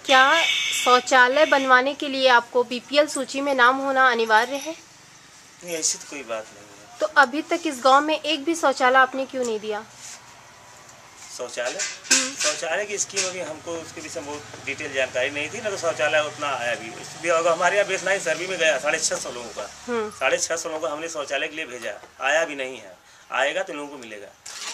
क्या शौचालय बनवाने के लिए आपको बीपीएल सूची में नाम होना अनिवार्य है? नहीं, ऐसी तो कोई बात नहीं है। तो अभी तक इस गांव में एक भी शौचालय आपने क्यों नहीं दिया? शौचालय की स्कीम अभी हमको उसके विषय में बहुत डिटेल जानकारी नहीं थी ना, तो शौचालय उतना आया भी हमारे यहाँ बेसनाइन सर्वे में गया 650 लोगों का, 650 लोगों को हमने शौचालय के लिए भेजा, आया भी नहीं है। आएगा तो लोगों को मिलेगा।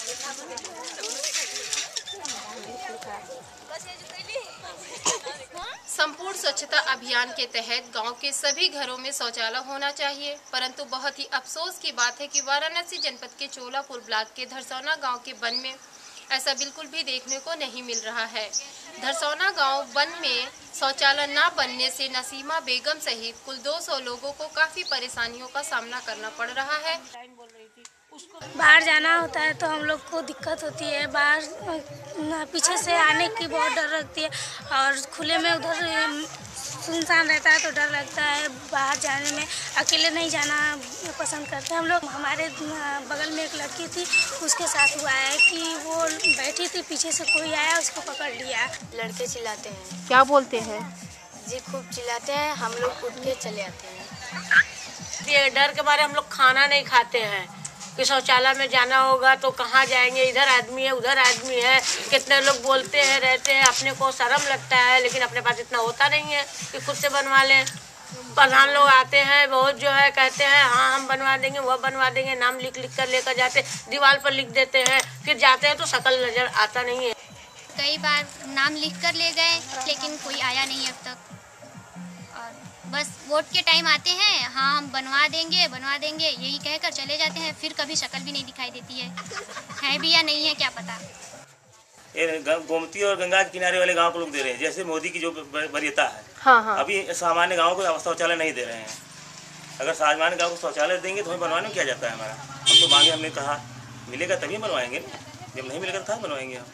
संपूर्ण स्वच्छता अभियान के तहत गांव के सभी घरों में शौचालय होना चाहिए, परंतु बहुत ही अफसोस की बात है कि वाराणसी जनपद के चोलापुर ब्लॉक के धरसौना गांव के वन में ऐसा बिल्कुल भी देखने को नहीं मिल रहा है। धरसौना गांव वन में शौचालय न बनने से नसीमा बेगम सहित कुल 200 लोगों को काफी परेशानियों का सामना करना पड़ रहा है। बाहर जाना होता है तो हम लोग को दिक्कत होती है, बाहर पीछे से आने की बहुत डर लगती है और खुले में उधर सुनसान रहता है तो डर लगता है। बाहर जाने में अकेले नहीं जाना पसंद करते हम लोग। हमारे बगल में एक लड़की थी, उसके साथ हुआ है कि वो बैठी थी, पीछे से कोई आया उसको पकड़ लिया। लड़के चिल्लाते हैं। क्या बोलते हैं? जी खूब चिल्लाते हैं, हम लोग उठ के चले आते हैं। ये डर के मारे हम लोग खाना नहीं खाते हैं कि शौचालय में जाना होगा तो कहाँ जाएंगे, इधर आदमी है उधर आदमी है, कितने लोग बोलते हैं रहते हैं, अपने को शर्म लगता है, लेकिन अपने पास इतना होता नहीं है कि खुद से बनवा लें। प्रधान लोग आते हैं बहुत जो है कहते हैं हाँ हम बनवा देंगे वह बनवा देंगे, नाम लिख लिख कर लेकर जाते, दीवार पर लिख देते हैं, फिर जाते हैं तो शक्ल नजर आता नहीं है। कई बार नाम लिख कर ले गए लेकिन कोई आया नहीं अब तक, और बस वोट के टाइम आते हैं हाँ हम बनवा देंगे यही कहकर चले जाते हैं, फिर कभी शक्ल भी नहीं दिखाई देती है भी या नहीं है क्या पता। ये गोमती और गंगा के किनारे वाले गांव को लोग दे रहे हैं, जैसे मोदी की जो वरीयता है। हाँ। अभी सामान्य गाँव को शौचालय नहीं दे रहे हैं। अगर सामान्य गाँव को शौचालय देंगे तो हमें बनवाने में क्या जाता है हमारा। हम तो मांगे, हमने कहा मिलेगा तभी बनवाएंगे, जब नहीं मिलेगा तो कहाँ बनवाएंगे हम।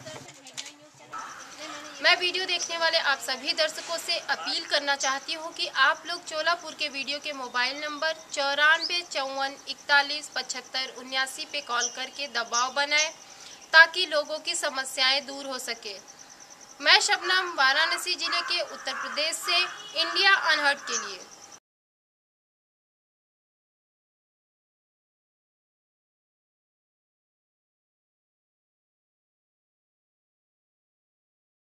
मैं वीडियो देखने वाले आप सभी दर्शकों से अपील करना चाहती हूं कि आप लोग चोलापुर के वीडियो के मोबाइल नंबर 94 54 41 75 79 पे कॉल करके दबाव बनाएं ताकि लोगों की समस्याएं दूर हो सके। मैं शबनम, वाराणसी जिले के उत्तर प्रदेश से इंडिया अनहर्ड के लिए।